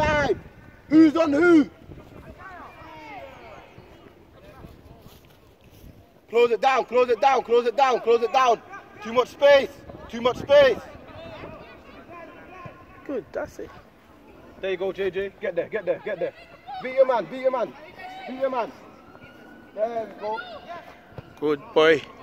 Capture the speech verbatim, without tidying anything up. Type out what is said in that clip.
side. Who's on who? Close it down, close it down, close it down, close it down. Too much space, too much space. Good, that's it. There you go, J J. Get there, get there, get there. Beat your man, beat your man, beat your man. There we go. Good boy.